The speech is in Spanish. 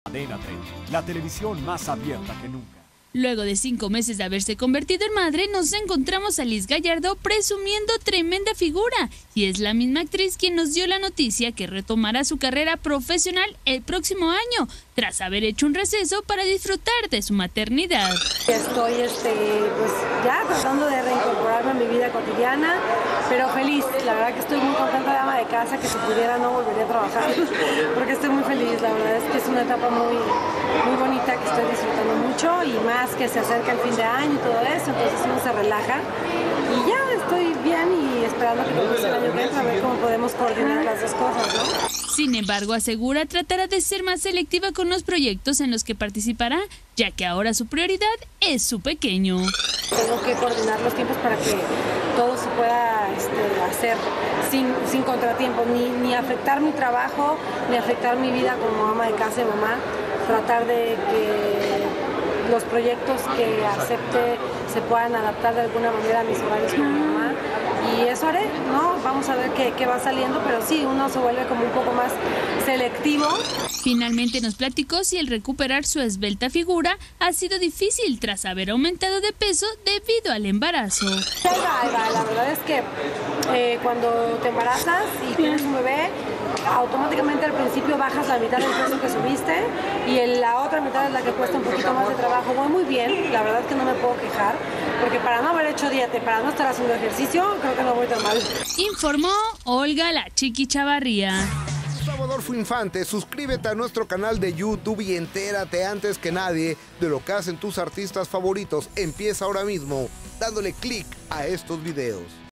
Cadena 30, la televisión más abierta que nunca. Luego de 5 meses de haberse convertido en madre, nos encontramos a Liz Gallardo presumiendo tremenda figura. Y es la misma actriz quien nos dio la noticia que retomará su carrera profesional el próximo año, tras haber hecho un receso para disfrutar de su maternidad. Estoy pues ya tratando de reincorporarme a mi vida cotidiana, pero feliz. La verdad que estoy muy contenta de ama de casa, que si pudiera no volvería a trabajar, porque estoy muy feliz. La verdad es que es una etapa muy bonita que estoy disfrutando mucho, y más que se acerca el fin de año y todo eso, entonces uno se relaja. Y ya estoy bien y esperando que comience el año que entra a ver cómo podemos coordinar las dos cosas, ¿no? Sin embargo, asegura tratará de ser más selectiva con los proyectos en los que participará, ya que ahora su prioridad es su pequeño. Tengo que coordinar los tiempos para que todo se pueda hacer sin contratiempos, ni afectar mi trabajo, ni afectar mi vida como ama de casa y mamá. Tratar de que los proyectos que acepte se puedan adaptar de alguna manera a mis horarios como mamá. Y eso haré, ¿no? Vamos a ver qué va saliendo, pero sí, uno se vuelve como un poco más selectivo. Finalmente nos platicó si el recuperar su esbelta figura ha sido difícil tras haber aumentado de peso debido al embarazo. Ahí va. La verdad es que cuando te embarazas y tienes un bebé, automáticamente al principio bajas la mitad del peso que subiste y la otra mitad es la que cuesta un poquito más de trabajo. Voy muy bien, la verdad es que no me puedo quejar, porque para no haber hecho dieta y para no estar haciendo ejercicio, creo que no voy tan mal. Informó Olga la Chiqui Chavarría. Adolfo Infante, suscríbete a nuestro canal de YouTube y entérate antes que nadie de lo que hacen tus artistas favoritos. Empieza ahora mismo dándole clic a estos videos.